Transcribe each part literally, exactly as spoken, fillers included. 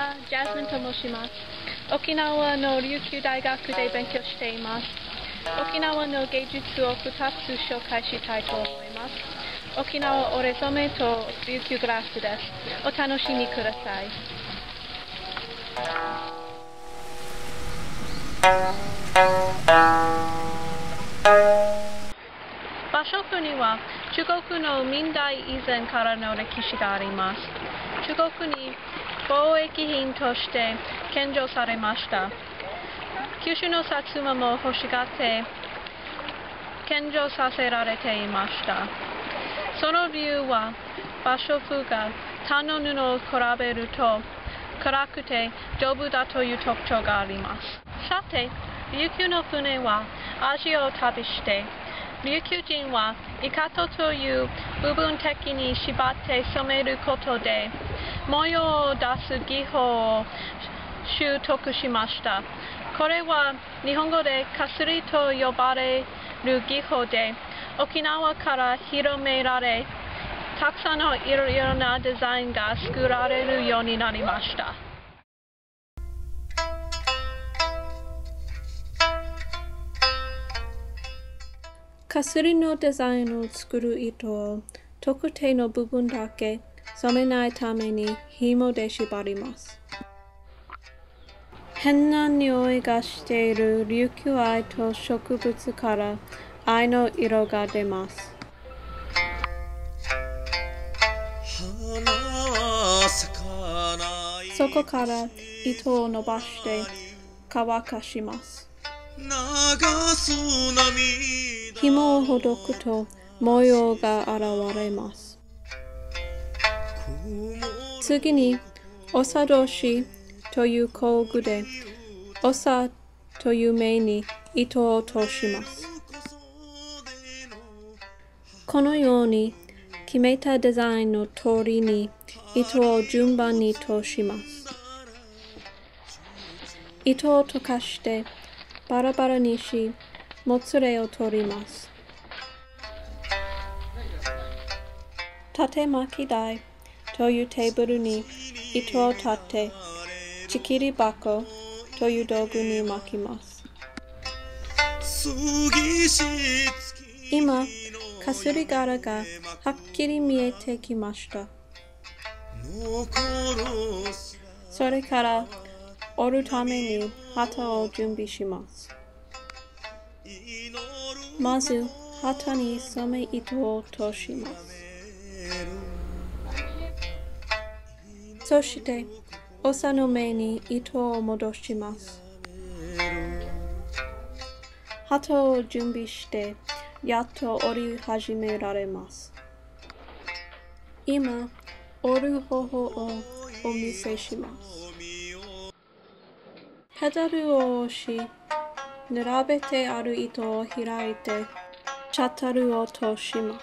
は、ジャスミンと申します。沖縄の琉球大学で勉強しています。沖縄の芸術をふたつ紹介したいと思います。沖縄織染と琉球グラスです。お楽しみください。場所には中国の明代以前からの歴史があります。中国に貿易品として献上されました。九州の薩摩も欲しがって献上させられていました。その理由は場所風が他の布を比べると暗くて丈夫だという特徴があります。さて、琉球の船はアジアを旅して琉球人はイカトという部分的に縛って染めることで模様を出す技法を習得しました。これは日本語でかすりと呼ばれる技法で沖縄から広められ、たくさんのいろいろなデザインが作られるようになりました。かすりのデザインを作る糸を特定の部分だけ染めないために紐で縛ります。変な匂いがしている琉球藍と植物から藍の色が出ます。そこから糸を伸ばして乾かします。紐をほどくと模様が現れます。次に、おさ通しという工具で、おさという目に糸を通します。このように決めたデザインの通りに糸を順番に通します。糸を溶かしてバラバラにし、もつれを取ります。縦巻き台というテーブルに糸を立て、ちきり箱という道具に巻きます。今、かすり柄がはっきり見えてきました。それから織るために旗を準備します。まず、旗に染め糸を通します。そして、おさの目に糸を戻します。旗を準備して、やっと織り始められます。今、織る方法をお見せします。ペダルを押し、並べてある糸を開いて、シャトルを通します。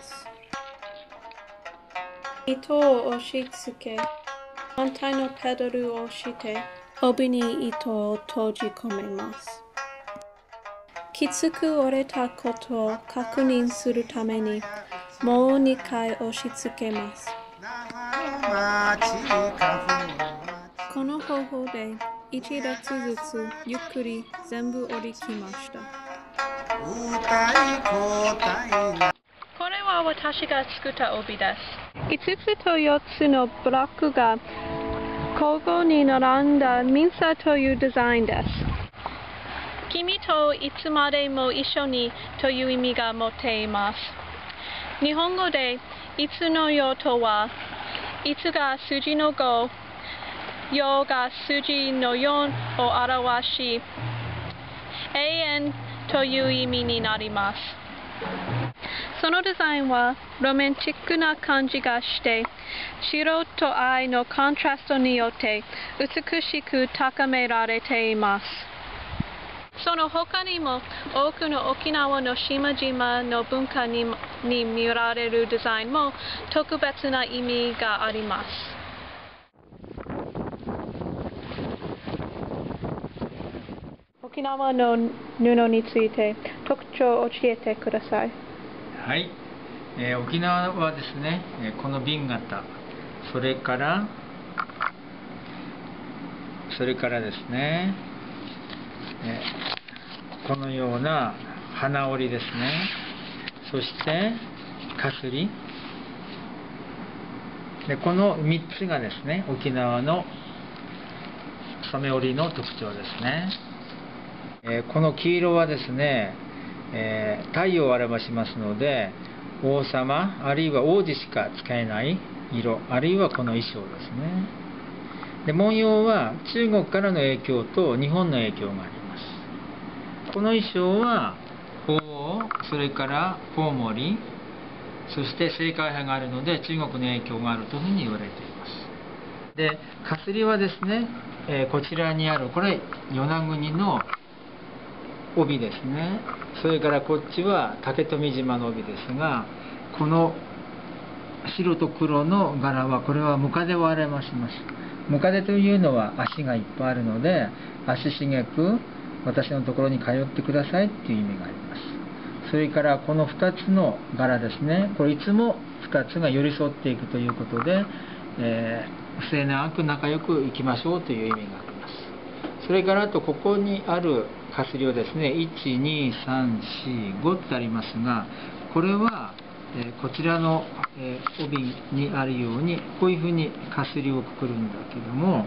糸を押し付け、反対のペダルを押して、帯に糸を閉じ込めます。きつく折れたことを確認するために、もうにかい押し付けます。この方法で一列ずつゆっくり全部折りきました。これは私が作った帯です。いつつとよっつのブロックが交互に並んだミンサというデザインです。君といつまでも一緒にという意味が持っています。日本語でいつのよとは、いつが数字のご、よが数字のよんを表し、永遠という意味になります。そのデザインはロマンチックな感じがして、白と藍のコントラストによって美しく高められています。その他にも多くの沖縄の島々の文化に、に見られるデザインも特別な意味があります。沖縄の布について特徴を教えてください。 はい、えー、沖縄はですね、この瓶型、それからそれからですね、えこのような花織ですね、そしてかすりで、このみっつがですね、沖縄の染め織の特徴ですね。えー、この黄色はですね、えー、太陽を表しますので、王様あるいは王子しか使えない色、あるいはこの衣装ですね。で、文様は中国からの影響と日本の影響があります。この衣装は鳳凰、それからコウモリ、そして青海派があるので中国の影響があるというふうに言われています。で、かすりはですね、えー、こちらにあるこれ与那国の帯ですね。それからこっちは竹富島の帯ですが、この白と黒の柄はこれはムカデを表します。ムカデというのは足がいっぱいあるので、足しげく私のところに通ってくださいっていう意味があります。それからこのふたつの柄ですね、これいつもふたつが寄り添っていくということで、えー、末永く仲良くいきましょうという意味があります。それからあとここにあるかすりをですね、いち、に、さん、し、ごってありますが、これは、えー、こちらの、えー、帯にあるようにこういうふうにかすりをくくるんだけども、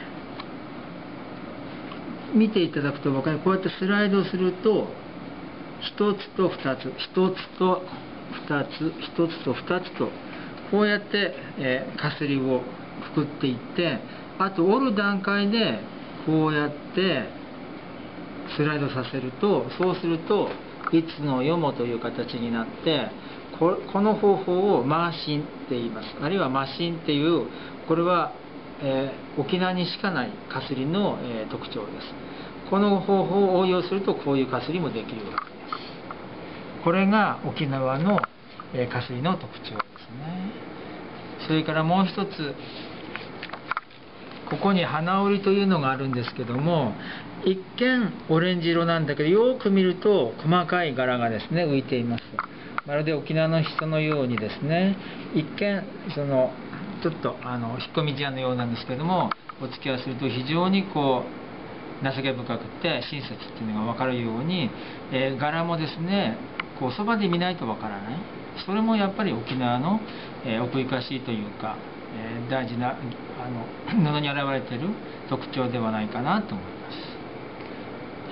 見ていただくと分かる、こうやってスライドするとひとつとふたつ、ひとつとふたつ、ひとつとふたつとこうやって、えー、かすりをくくっていって、あと折る段階でこうやってスライドさせると、そうするといつの世もという形になって、こ, この方法をマーシンって言います。あるいはマシンっていう、これは、えー、沖縄にしかないかすりの、えー、特徴です。この方法を応用するとこういうかすりもできるわけです。これが沖縄の、えー、かすりの特徴ですね。それからもう一つ、ここに花織というのがあるんですけども、一見オレンジ色なんだけど、よく見ると細かい柄がですね浮いています。まるで沖縄の人のようにですね、一見そのちょっとあの引っ込み思案のようなんですけども、お付き合いすると非常にこう情け深くて親切っていうのが分かるように、えー、柄もですね、こうそばで見ないと分からない。それもやっぱり沖縄の、えー、奥ゆかしいというか、えー、大事なあの布に現れている特徴ではないかなと思います。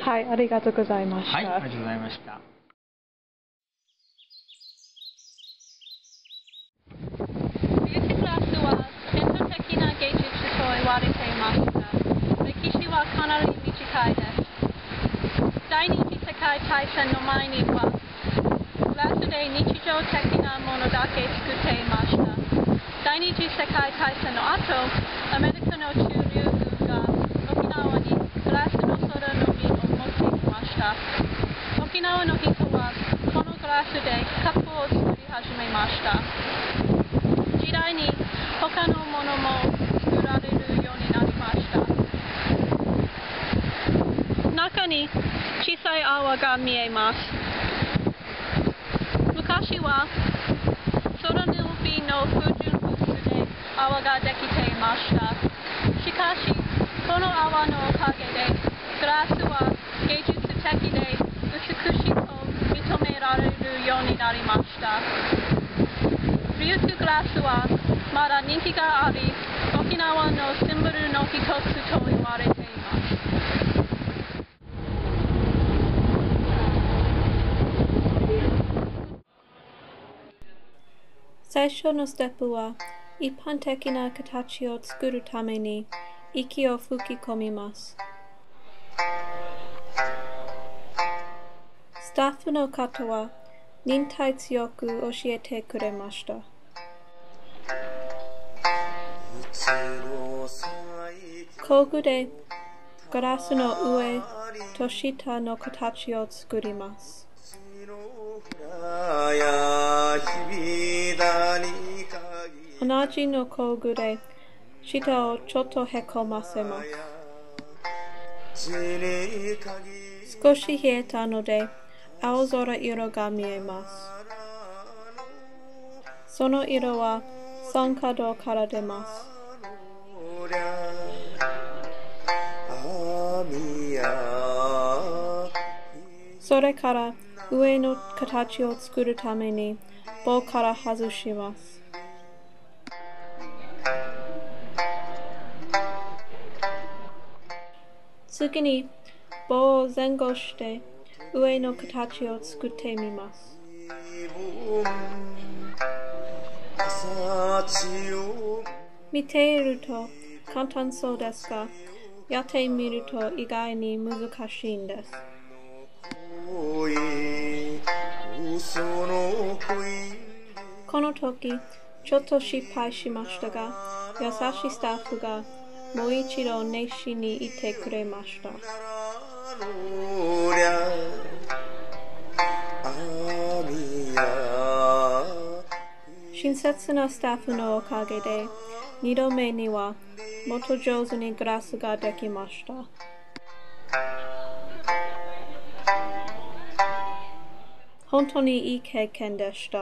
はい、ありがとうございました。 はい、ありがとうございました。 琉球グラスは伝統的な芸術と言われていますが、歴史はかなり短いです。第二次世界大戦の前には、グラスで日常的なものだけ作っていました。第二次世界大戦の後、アメリカの駐留軍が沖縄にグラスの空の実を持ってきました。沖縄の人はこのグラスでカップを作り始めました。時代に他のものも作られるようになりました。中に小さい泡が見えます。昔は空の海の不純物で泡ができていました。しかし、この泡のおかげでグラスは芸術的で美しいと認められるようになりました。琉球グラスはまだ人気があり、沖縄のシンボルの一つと言われています。最初のステップは、一般的な形を作るために息を吹き込みます。スタッフの方は忍耐強く教えてくれました。工具でガラスの上と下の形を作ります。同じの工具で下をちょっとへこませます。少し冷えたので青空色が見えます。その色は酸化銅から出ます。 それから上の形を作るために棒から外します。次に棒を前後して上の形を作ってみます。見ていると簡単そうですが、やってみると意外に難しいんです。この時、ちょっと失敗しましたが、優しいスタッフがもう一度熱心に言ってくれました。親切なスタッフのおかげで、二度目にはもっと上手にグラスができました。本当にいい経験でした。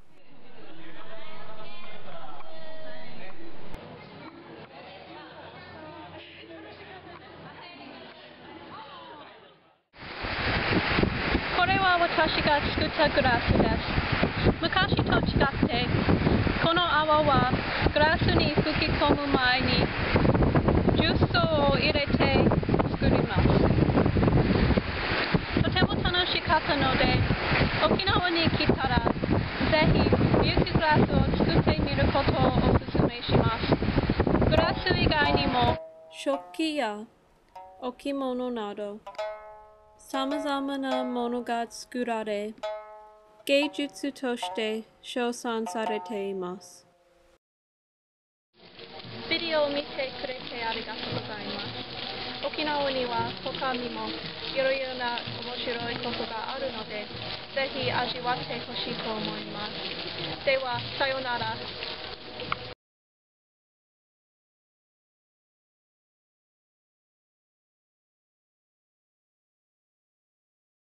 これは私が作ったグラスです。昔と違って、この泡はグラスに吹き込む前に重曹を入れて作ります。とても楽しかったので、沖縄に来たらぜひリューキュグラスを作ってみることをお勧めします。グラス以外にも食器や置物などさまざまなものが作られ、芸術として称賛されています。ビデオを見てくれてありがとうございます。沖縄には他にもいろいろな面白いことがあるので、ぜひ味わってほしいと思います。では、さようなら。